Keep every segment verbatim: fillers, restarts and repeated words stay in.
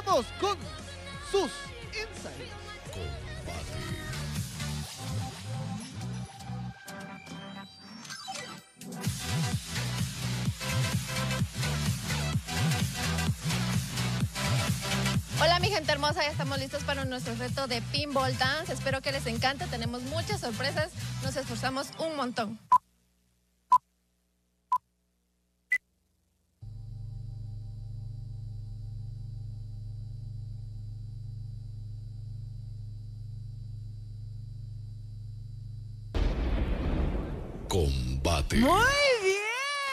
Vamos con sus insights. Hola mi gente hermosa, ya estamos listos para nuestro reto de Pinball Dance. Espero que les encante, tenemos muchas sorpresas, nos esforzamos un montón. Combate. ¡Muy bien!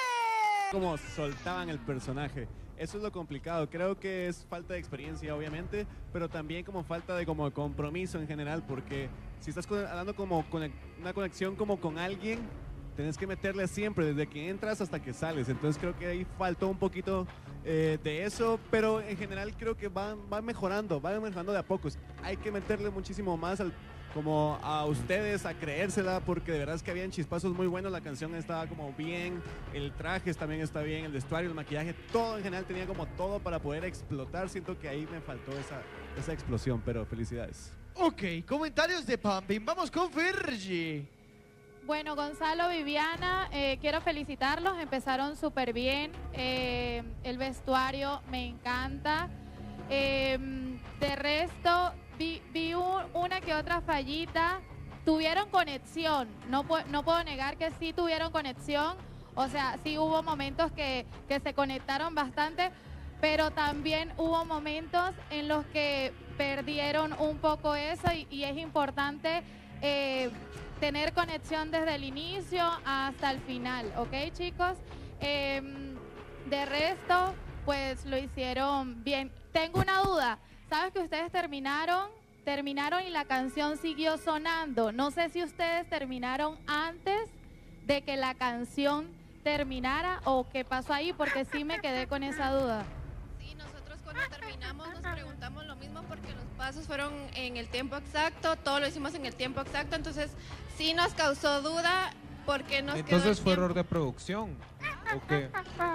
Como soltaban el personaje. Eso es lo complicado. Creo que es falta de experiencia, obviamente, pero también como falta de como compromiso en general, porque si estás hablando como con una conexión como con alguien, tenés que meterle siempre, desde que entras hasta que sales. Entonces creo que ahí faltó un poquito eh, de eso, pero en general creo que van, van mejorando, van mejorando de a pocos. Hay que meterle muchísimo más al, como a ustedes a creérsela, porque de verdad es que habían chispazos muy buenos, la canción estaba como bien, el traje también está bien, el vestuario, el maquillaje, todo en general tenía como todo para poder explotar. Siento que ahí me faltó esa, esa explosión, pero felicidades. Ok, comentarios de Pumping. Vamos con Fergie. Bueno, Gonzalo, Viviana, eh, quiero felicitarlos, empezaron súper bien, eh, el vestuario me encanta, eh, de resto vi, vi un, una que otra fallita, tuvieron conexión, no, no puedo negar que sí tuvieron conexión, o sea, sí hubo momentos que, que se conectaron bastante, pero también hubo momentos en los que perdieron un poco eso y, y es importante eh, tener conexión desde el inicio hasta el final, ¿ok, chicos? Eh, de resto, pues lo hicieron bien. Tengo una duda, ¿sabes que ustedes terminaron? Terminaron y la canción siguió sonando. No sé si ustedes terminaron antes de que la canción terminara o qué pasó ahí, porque sí me quedé con esa duda. Sí, nosotros cuando terminamos nos preguntamos lo mismo porque los pasos fueron en el tiempo exacto, todo lo hicimos en el tiempo exacto, entonces sí nos causó duda porque nos quedó Entonces el fue tiempo. error de producción. ¿O qué?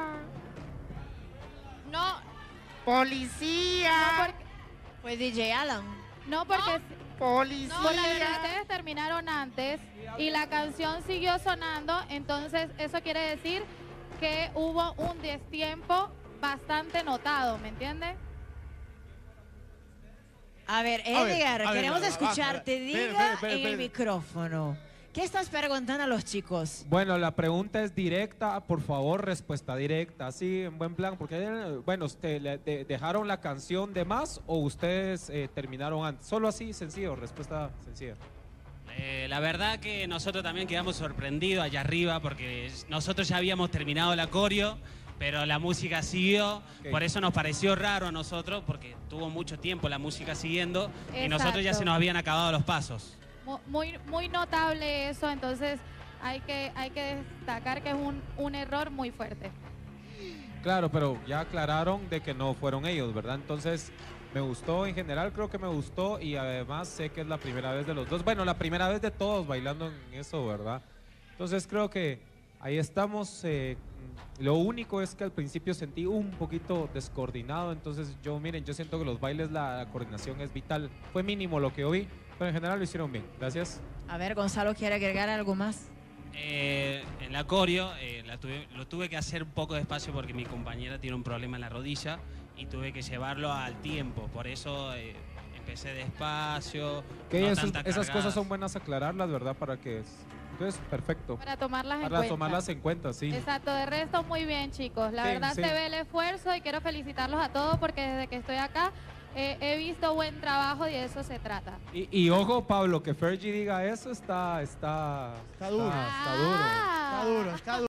No, ¡Policía! No, porque, Fue D J Alan. no porque, ¡Policía! porque ustedes terminaron antes y la canción siguió sonando, entonces eso quiere decir que hubo un destiempo bastante notado, ¿me entiendes? A ver, A ver, Edgar, a ver, queremos va, va, escucharte. va, Diga espere, espere, espere, en el espere. micrófono. ¿Qué estás preguntando a los chicos? Bueno, la pregunta es directa, por favor, respuesta directa, así en buen plan, porque, eh, bueno, usted, le, de, ¿dejaron la canción de más o ustedes eh, terminaron antes? Solo así, sencillo, respuesta sencilla. Eh, la verdad que nosotros también quedamos sorprendidos allá arriba porque nosotros ya habíamos terminado la coreo, pero la música siguió, Okay. por eso nos pareció raro a nosotros porque tuvo mucho tiempo la música siguiendo y nosotros ya Exacto. se nos habían acabado los pasos. Mu- Muy, muy notable eso, entonces hay que, hay que destacar que es un, un error muy fuerte. Claro, pero ya aclararon de que no fueron ellos, ¿verdad? Entonces, me gustó, en general creo que me gustó y además sé que es la primera vez de los dos. Bueno, la primera vez de todos bailando en eso, ¿verdad? Entonces creo que ahí estamos. Eh, lo único es que al principio sentí un poquito descoordinado, entonces yo, miren, yo siento que los bailes, la, la coordinación es vital. Fue mínimo lo que oí, pero en general lo hicieron bien. Gracias. A ver, Gonzalo, ¿quiere agregar algo más? Eh, en la coreo eh, la tuve- lo tuve que hacer un poco despacio porque mi compañera tiene un problema en la rodilla y tuve que llevarlo al tiempo, por eso eh, empecé despacio. Que no esos- tanta esas cargadas. cosas son buenas aclararlas, ¿verdad? Para que... es- Entonces, perfecto. Para tomarlas en Para cuenta. tomarlas en cuenta, sí. Exacto, de resto muy bien, chicos. La Sí, verdad sí. se ve el esfuerzo y quiero felicitarlos a todos porque desde que estoy acá eh, he visto buen trabajo y de eso se trata. Y, y ojo, Pablo, que Fergie diga eso está... Está, Está duro. Está, está duro. Está duro, está duro.